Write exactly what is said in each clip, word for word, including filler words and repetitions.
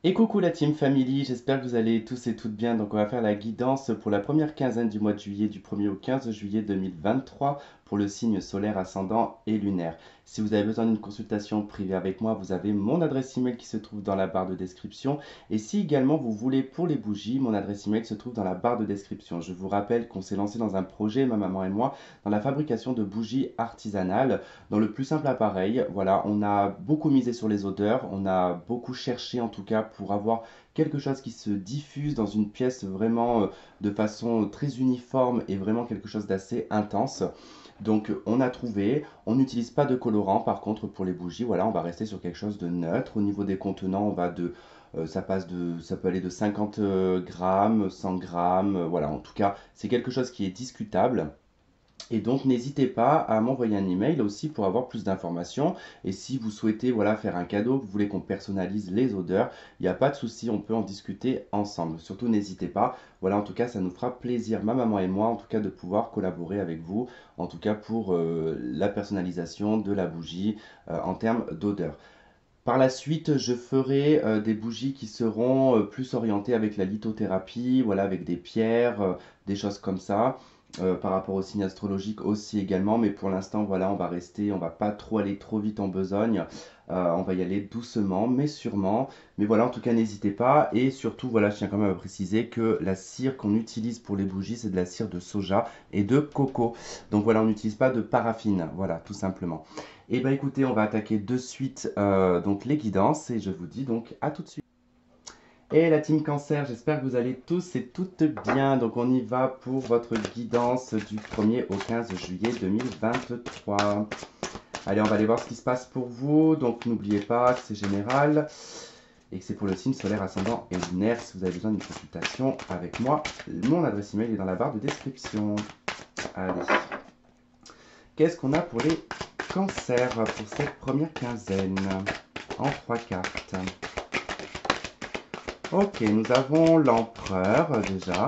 Et coucou la team family, j'espère que vous allez tous et toutes bien. Donc on va faire la guidance pour la première quinzaine du mois de juillet, du premier au quinze juillet deux mille vingt-trois pour le signe solaire ascendant et lunaire. Si vous avez besoin d'une consultation privée avec moi, vous avez mon adresse email qui se trouve dans la barre de description. Et si également vous voulez pour les bougies, mon adresse email se trouve dans la barre de description. Je vous rappelle qu'on s'est lancé dans un projet, ma maman et moi, dans la fabrication de bougies artisanales dans le plus simple appareil. Voilà, on a beaucoup misé sur les odeurs, on a beaucoup cherché en tout cas pour avoir quelque chose qui se diffuse dans une pièce vraiment euh, de façon très uniforme et vraiment quelque chose d'assez intense. Donc on a trouvé, on n'utilise pas de colorant par contre pour les bougies, voilà, on va rester sur quelque chose de neutre. Au niveau des contenants, on va de euh, ça passe de, ça peut aller de cinquante euh, grammes, cent grammes, euh, voilà. En tout cas, c'est quelque chose qui est discutable. Et donc n'hésitez pas à m'envoyer un email aussi pour avoir plus d'informations. Et si vous souhaitez voilà, faire un cadeau, vous voulez qu'on personnalise les odeurs, il n'y a pas de souci, on peut en discuter ensemble. Surtout n'hésitez pas. Voilà, en tout cas, ça nous fera plaisir, ma maman et moi, en tout cas, de pouvoir collaborer avec vous, en tout cas pour euh, la personnalisation de la bougie euh, en termes d'odeur. Par la suite, je ferai euh, des bougies qui seront euh, plus orientées avec la lithothérapie, voilà, avec des pierres, euh, des choses comme ça, euh, par rapport au signe astrologique aussi également. Mais pour l'instant, voilà, on va rester, on va pas trop aller trop vite en besogne. Euh, on va y aller doucement, mais sûrement. Mais voilà, en tout cas, n'hésitez pas. Et surtout, voilà, je tiens quand même à préciser que la cire qu'on utilise pour les bougies, c'est de la cire de soja et de coco. Donc voilà, on n'utilise pas de paraffine, voilà, tout simplement. Et bien écoutez, on va attaquer de suite euh, donc les guidances et je vous dis donc à tout de suite. Et la team cancer, j'espère que vous allez tous et toutes bien. Donc on y va pour votre guidance du premier au quinze juillet deux mille vingt-trois. Allez, on va aller voir ce qui se passe pour vous. Donc n'oubliez pas que c'est général et que c'est pour le signe solaire ascendant et lunaire. Si vous avez besoin d'une consultation avec moi, mon adresse email est dans la barre de description. Allez, qu'est-ce qu'on a pour les cancers pour cette première quinzaine en trois cartes? Ok, nous avons l'empereur déjà.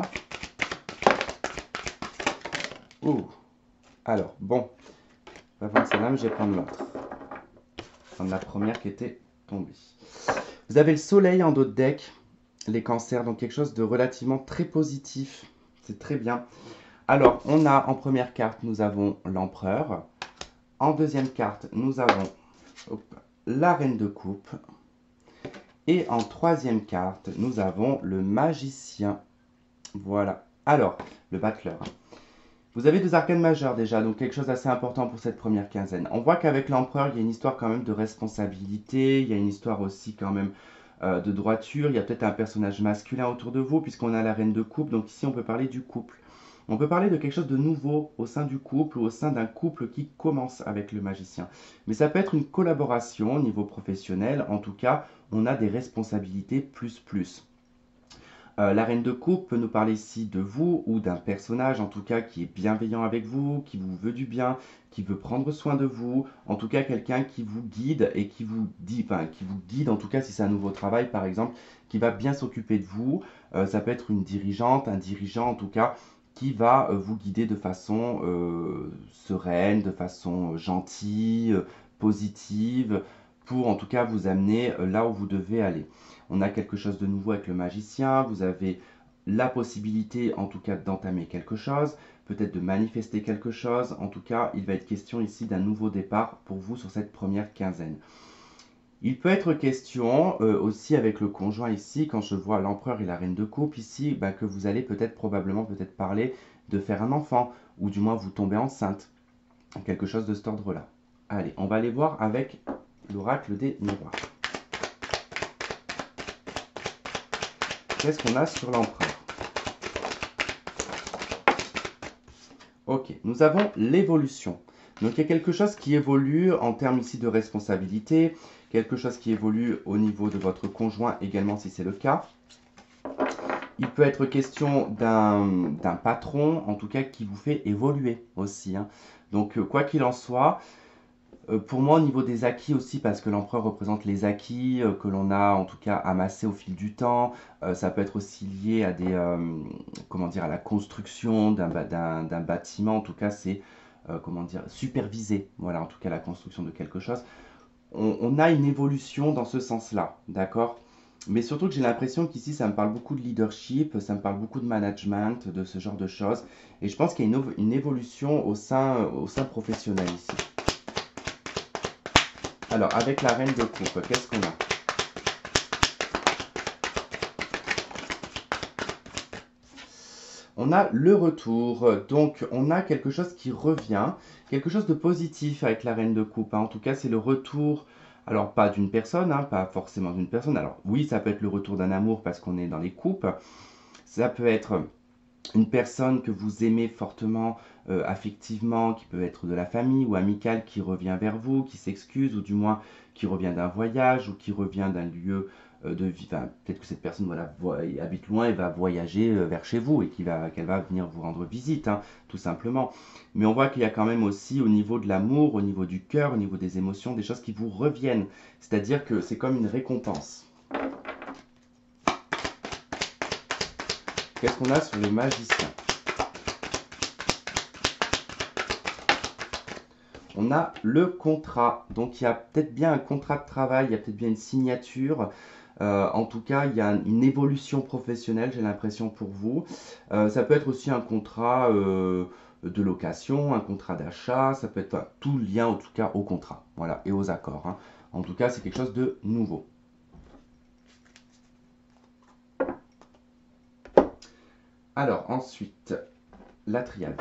Ouh, alors bon, on va prendre celle-là, mais je vais prendre l'autre. Prendre la première qui était tombée. Vous avez le soleil en dos de deck, les cancers, donc quelque chose de relativement très positif. C'est très bien. Alors, on a en première carte, nous avons l'empereur. En deuxième carte, nous avons hop, la reine de coupe. Et en troisième carte, nous avons le magicien. Voilà. Alors, le battleur. Vous avez deux arcanes majeures déjà, donc quelque chose d'assez important pour cette première quinzaine. On voit qu'avec l'empereur, il y a une histoire quand même de responsabilité, il y a une histoire aussi quand même euh, de droiture, il y a peut-être un personnage masculin autour de vous, puisqu'on a la reine de coupe, donc ici on peut parler du couple. On peut parler de quelque chose de nouveau au sein du couple ou au sein d'un couple qui commence avec le magicien. Mais ça peut être une collaboration au niveau professionnel, en tout cas, on a des responsabilités plus plus. Euh, la reine de coupe peut nous parler ici de vous ou d'un personnage en tout cas qui est bienveillant avec vous, qui vous veut du bien, qui veut prendre soin de vous, en tout cas quelqu'un qui vous guide et qui vous dit, enfin qui vous guide en tout cas si c'est un nouveau travail par exemple, qui va bien s'occuper de vous. Euh, ça peut être une dirigeante, un dirigeant en tout cas qui va euh, vous guider de façon euh, sereine, de façon gentille, euh, positive, pour en tout cas vous amener euh, là où vous devez aller. On a quelque chose de nouveau avec le magicien, vous avez la possibilité en tout cas d'entamer quelque chose, peut-être de manifester quelque chose, en tout cas il va être question ici d'un nouveau départ pour vous sur cette première quinzaine. Il peut être question euh, aussi avec le conjoint ici, quand je vois l'empereur et la reine de coupe ici, bah, que vous allez peut-être probablement peut-être parler de faire un enfant, ou du moins vous tomber enceinte, quelque chose de cet ordre-là. Allez, on va aller voir avec l'oracle des miroirs. Qu'est-ce qu'on a sur l'empereur? Ok, nous avons l'évolution. Donc il y a quelque chose qui évolue en termes ici de responsabilité, quelque chose qui évolue au niveau de votre conjoint également si c'est le cas. Il peut être question d'un d'un patron, en tout cas, qui vous fait évoluer aussi, hein. Donc quoi qu'il en soit, euh, pour moi, au niveau des acquis aussi, parce que l'empereur représente les acquis euh, que l'on a en tout cas amassés au fil du temps, euh, ça peut être aussi lié à des, euh, comment dire, à la construction d'un d'un- d'un bâtiment, en tout cas, c'est, euh, comment dire, superviser, voilà, en tout cas, la construction de quelque chose. On, on a une évolution dans ce sens-là, d'accord? Mais surtout que j'ai l'impression qu'ici, ça me parle beaucoup de leadership, ça me parle beaucoup de management, de ce genre de choses. Et je pense qu'il y a une, une évolution au sein, au sein professionnel ici. Alors, avec la reine de coupe, qu'est-ce qu'on a? On a le retour, donc on a quelque chose qui revient, quelque chose de positif avec la reine de coupe, hein. En tout cas, c'est le retour, alors pas d'une personne, hein, pas forcément d'une personne. Alors oui, ça peut être le retour d'un amour parce qu'on est dans les coupes. Ça peut être une personne que vous aimez fortement, euh, affectivement, qui peut être de la famille ou amicale, qui revient vers vous, qui s'excuse, ou du moins qui revient d'un voyage, ou qui revient d'un lieu euh, de vie. Enfin, peut-être que cette personne voilà, habite loin et va voyager euh, vers chez vous, et qu'elle va, qu'elle va venir vous rendre visite, hein, tout simplement. Mais on voit qu'il y a quand même aussi au niveau de l'amour, au niveau du cœur, au niveau des émotions, des choses qui vous reviennent. C'est-à-dire que c'est comme une récompense. Qu'est-ce qu'on a sur le magicien? On a le contrat. Donc il y a peut-être bien un contrat de travail, il y a peut-être bien une signature. Euh, en tout cas, il y a une évolution professionnelle, j'ai l'impression, pour vous. Euh, ça peut être aussi un contrat euh, de location, un contrat d'achat, ça peut être enfin, tout lien en tout cas au contrat, voilà, et aux accords, hein. En tout cas, c'est quelque chose de nouveau. Alors ensuite, la triade.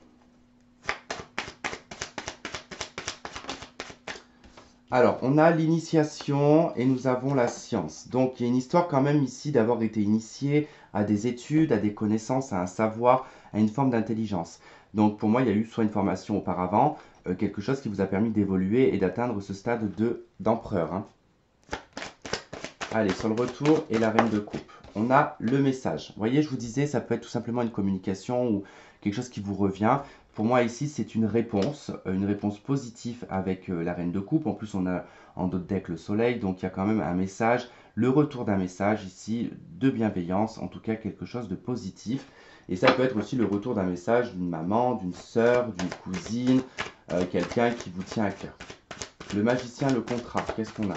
Alors, on a l'initiation et nous avons la science. Donc, il y a une histoire quand même ici d'avoir été initié à des études, à des connaissances, à un savoir, à une forme d'intelligence. Donc, pour moi, il y a eu soit une formation auparavant, euh, quelque chose qui vous a permis d'évoluer et d'atteindre ce stade de d'empereur, hein. Allez, sur le retour et la reine de coupe. On a le message. Vous voyez, je vous disais, ça peut être tout simplement une communication ou quelque chose qui vous revient. Pour moi, ici, c'est une réponse, euh, une réponse positive avec euh, la reine de coupe. En plus, on a en d'autres decks le soleil, donc il y a quand même un message, le retour d'un message ici de bienveillance, en tout cas quelque chose de positif. Et ça peut être aussi le retour d'un message d'une maman, d'une sœur, d'une cousine, euh, quelqu'un qui vous tient à cœur. Le magicien, le contrat, qu'est-ce qu'on a?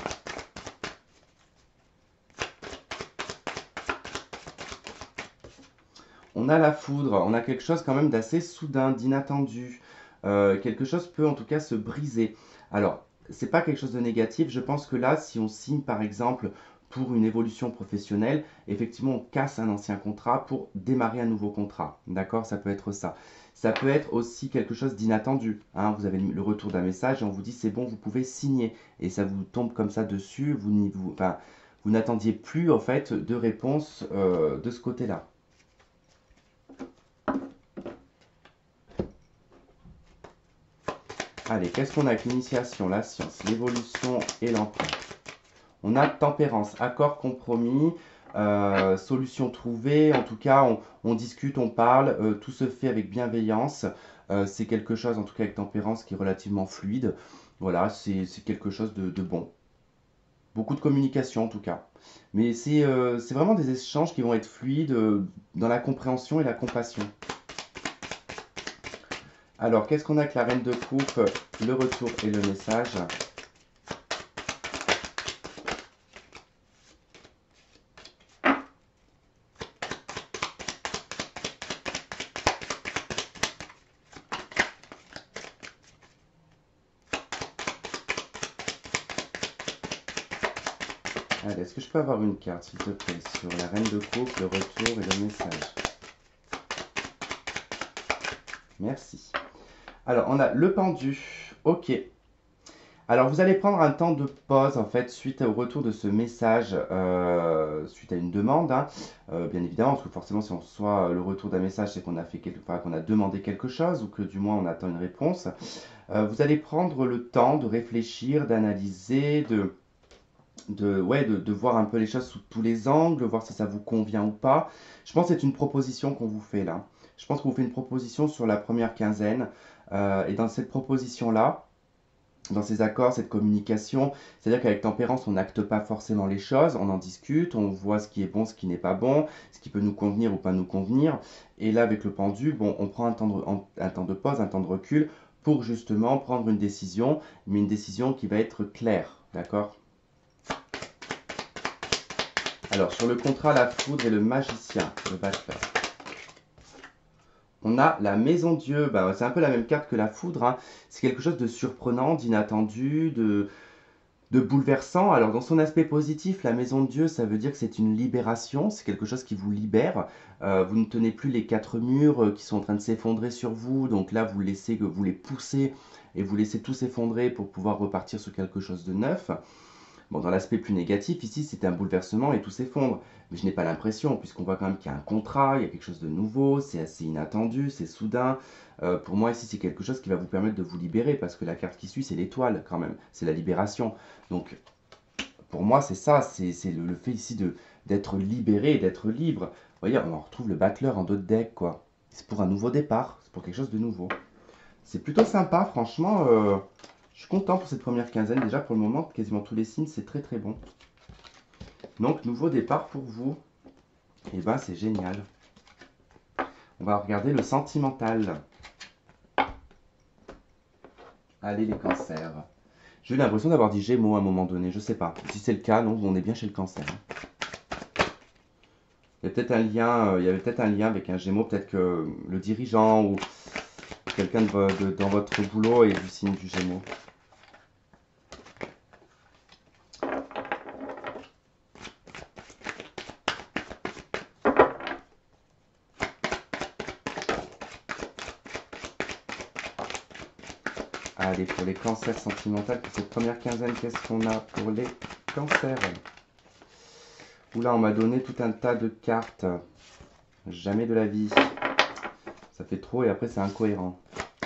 On a la foudre, on a quelque chose quand même d'assez soudain, d'inattendu. Euh, quelque chose peut en tout cas se briser. Alors, c'est pas quelque chose de négatif. Je pense que là, si on signe par exemple pour une évolution professionnelle, effectivement, on casse un ancien contrat pour démarrer un nouveau contrat. D'accord? Ça peut être ça. Ça peut être aussi quelque chose d'inattendu, hein. Vous avez le retour d'un message et on vous dit c'est bon, vous pouvez signer. Et ça vous tombe comme ça dessus. Vous, vous, enfin, vous n'attendiez plus en fait de réponse euh, de ce côté-là. Allez, qu'est-ce qu'on a avec l'initiation, la science, l'évolution et l'emploi? On a tempérance, accord, compromis, euh, solution trouvée. En tout cas, on, on discute, on parle, euh, tout se fait avec bienveillance. Euh, c'est quelque chose, en tout cas avec tempérance, qui est relativement fluide. Voilà, c'est quelque chose de, de bon. Beaucoup de communication, en tout cas. Mais c'est euh, c'est vraiment des échanges qui vont être fluides euh, dans la compréhension et la compassion. Alors, qu'est-ce qu'on a avec la reine de coupe, le retour et le message? Allez, est-ce que je peux avoir une carte, s'il te plaît, sur la reine de coupe, le retour et le message? Merci. Alors, on a le pendu. Ok. Alors, vous allez prendre un temps de pause, en fait, suite au retour de ce message, euh, suite à une demande, hein. Euh, bien évidemment, parce que forcément, si on reçoit le retour d'un message, c'est qu'on a fait quelque part, qu'on a demandé quelque chose, ou que du moins on attend une réponse. Euh, vous allez prendre le temps de réfléchir, d'analyser, de, de, ouais, de, de voir un peu les choses sous tous les angles, voir si ça vous convient ou pas. Je pense que c'est une proposition qu'on vous fait là. Je pense qu'on vous fait une proposition sur la première quinzaine. Euh, et dans cette proposition-là, dans ces accords, cette communication, c'est-à-dire qu'avec tempérance, on n'acte pas forcément les choses, on en discute, on voit ce qui est bon, ce qui n'est pas bon, ce qui peut nous convenir ou pas nous convenir. Et là, avec le pendu, bon, on prend un temps de, un temps de pause, un temps de recul pour justement prendre une décision, mais une décision qui va être claire, d'accord? Alors, sur le contrat, la foudre et le magicien, le bachelor. On a la maison Dieu, bah, c'est un peu la même carte que la foudre, hein. C'est quelque chose de surprenant, d'inattendu, de, de bouleversant. Alors dans son aspect positif, la maison de Dieu, ça veut dire que c'est une libération, c'est quelque chose qui vous libère. Euh, vous ne tenez plus les quatre murs euh, qui sont en train de s'effondrer sur vous, donc là vous laissez, vous les poussez et vous laissez tout s'effondrer pour pouvoir repartir sur quelque chose de neuf. Bon, dans l'aspect plus négatif, ici, c'est un bouleversement et tout s'effondre. Mais je n'ai pas l'impression, puisqu'on voit quand même qu'il y a un contrat, il y a quelque chose de nouveau, c'est assez inattendu, c'est soudain. Euh, pour moi, ici, c'est quelque chose qui va vous permettre de vous libérer, parce que la carte qui suit, c'est l'étoile, quand même. C'est la libération. Donc, pour moi, c'est ça, c'est le, le fait ici de d'être libéré, d'être libre. Vous voyez, on retrouve le battleur en d'autres decks, quoi. C'est pour un nouveau départ, c'est pour quelque chose de nouveau. C'est plutôt sympa, franchement. Euh, je suis content pour cette première quinzaine. Déjà, pour le moment, quasiment tous les signes, c'est très très bon. Donc, nouveau départ pour vous. Et ben, c'est génial. On va regarder le sentimental. Allez, les cancers. J'ai eu l'impression d'avoir dit Gémeaux à un moment donné. Je sais pas. Si c'est le cas, non, on est bien chez le cancer. Il y a peut-être un lien, il y avait peut-être un lien avec un Gémeaux. Peut-être que le dirigeant ou quelqu'un de, de, dans votre boulot est du signe du Gémeaux. Allez, pour les cancers sentimentaux, pour cette première quinzaine, qu'est-ce qu'on a pour les cancers? Oula, on m'a donné tout un tas de cartes. Jamais de la vie. Ça fait trop et après c'est incohérent.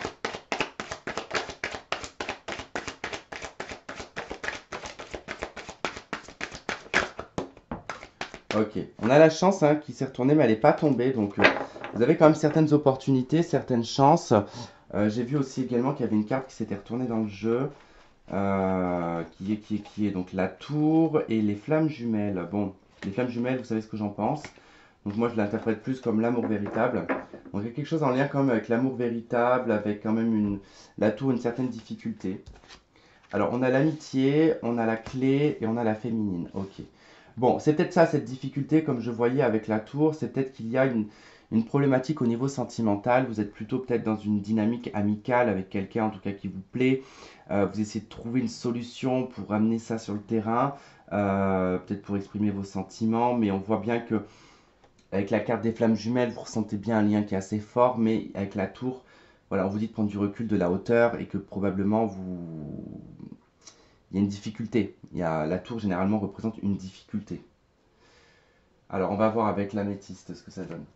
Ok, on a la chance hein, qui s'est retournée mais elle n'est pas tombée. Donc euh, vous avez quand même certaines opportunités, certaines chances. Euh, J'ai vu aussi également qu'il y avait une carte qui s'était retournée dans le jeu. Euh, qui, est, qui, est, qui est donc la tour et les flammes jumelles. Bon, les flammes jumelles, vous savez ce que j'en pense. Donc moi je l'interprète plus comme l'amour véritable. Donc il y a quelque chose en lien quand même avec l'amour véritable, avec quand même une, la tour, une certaine difficulté. Alors on a l'amitié, on a la clé et on a la féminine. Ok. Bon, c'est peut-être ça cette difficulté comme je voyais avec la tour, c'est peut-être qu'il y a une, une problématique au niveau sentimental. Vous êtes plutôt peut-être dans une dynamique amicale avec quelqu'un en tout cas qui vous plaît. Euh, vous essayez de trouver une solution pour amener ça sur le terrain, euh, peut-être pour exprimer vos sentiments, mais on voit bien que avec la carte des flammes jumelles, vous ressentez bien un lien qui est assez fort, mais avec la tour, voilà, on vous dit de prendre du recul, de la hauteur, et que probablement vous... il y a une difficulté. Il y a... La tour, généralement, représente une difficulté. Alors, on va voir avec l'améthyste ce que ça donne.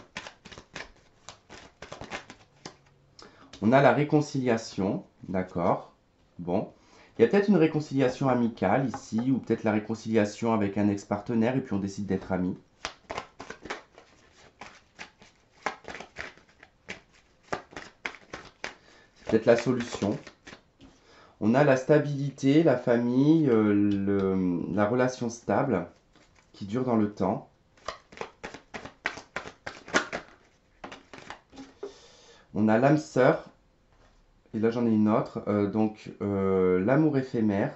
On a la réconciliation, d'accord. Bon. Il y a peut-être une réconciliation amicale ici, ou peut-être la réconciliation avec un ex-partenaire, et puis on décide d'être amis. Peut-être la solution. On a la stabilité, la famille, euh, le, la relation stable qui dure dans le temps. On a l'âme sœur, et là j'en ai une autre, euh, donc euh, l'amour éphémère.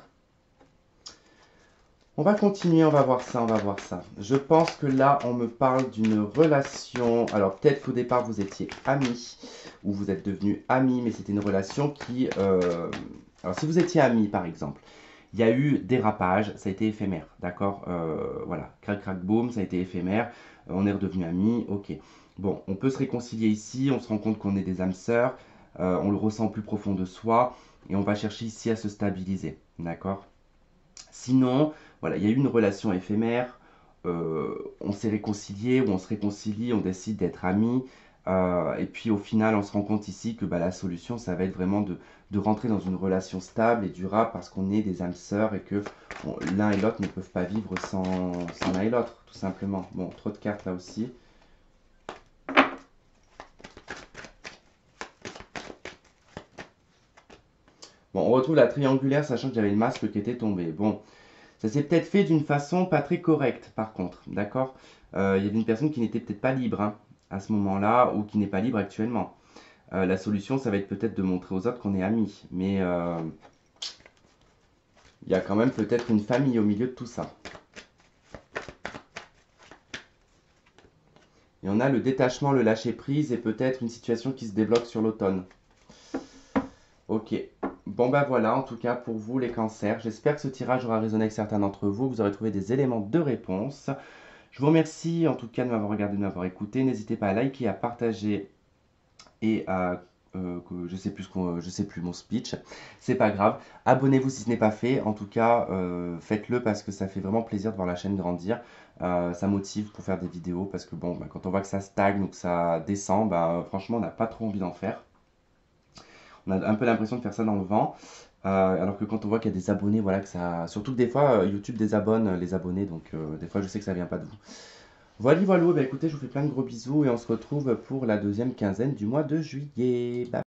On va continuer, on va voir ça, on va voir ça. Je pense que là, on me parle d'une relation. Alors, peut-être qu'au départ, vous étiez amis, ou vous êtes devenus amis, mais c'était une relation qui... Euh... Alors, si vous étiez amis, par exemple, il y a eu dérapage, ça a été éphémère, d'accord euh, Voilà, crac, crac, boum, ça a été éphémère, on est redevenus amis, ok. Bon, on peut se réconcilier ici, on se rend compte qu'on est des âmes sœurs, euh, on le ressent au plus profond de soi, et on va chercher ici à se stabiliser, d'accord Sinon, voilà, il y a eu une relation éphémère, euh, on s'est réconcilié ou on se réconcilie, on décide d'être amis, euh, et puis au final, on se rend compte ici que bah, la solution, ça va être vraiment de, de rentrer dans une relation stable et durable parce qu'on est des âmes sœurs et que bon, l'un et l'autre ne peuvent pas vivre sans, sans l'un et l'autre, tout simplement. Bon, trop de cartes là aussi. Bon, on retrouve la triangulaire, sachant que j'avais le masque qui était tombé. Bon, ça s'est peut-être fait d'une façon pas très correcte, par contre, d'accord euh, Il y avait une personne qui n'était peut-être pas libre hein, à ce moment-là, ou qui n'est pas libre actuellement. Euh, la solution, ça va être peut-être de montrer aux autres qu'on est amis, mais euh, il y a quand même peut-être une famille au milieu de tout ça. Et on a le détachement, le lâcher prise et peut-être une situation qui se débloque sur l'automne. Ok. Bon bah voilà, en tout cas pour vous les cancers. J'espère que ce tirage aura résonné avec certains d'entre vous, que vous aurez trouvé des éléments de réponse. Je vous remercie en tout cas de m'avoir regardé, de m'avoir écouté. N'hésitez pas à liker, à partager et à euh, que je sais plus ce qu'on- je sais plus mon speech. C'est pas grave. Abonnez-vous si ce n'est pas fait. En tout cas, euh, faites-le parce que ça fait vraiment plaisir de voir la chaîne grandir. Euh, ça motive pour faire des vidéos parce que bon, bah, quand on voit que ça stagne ou que ça descend, bah, franchement, on n'a pas trop envie d'en faire. On a un peu l'impression de faire ça dans le vent. Euh, alors que quand on voit qu'il y a des abonnés, voilà, que ça. Surtout que des fois, euh, YouTube désabonne les abonnés, donc euh, des fois, je sais que ça vient pas de vous. Voilà, voilà, bah, écoutez, je vous fais plein de gros bisous et on se retrouve pour la deuxième quinzaine du mois de juillet. Bye.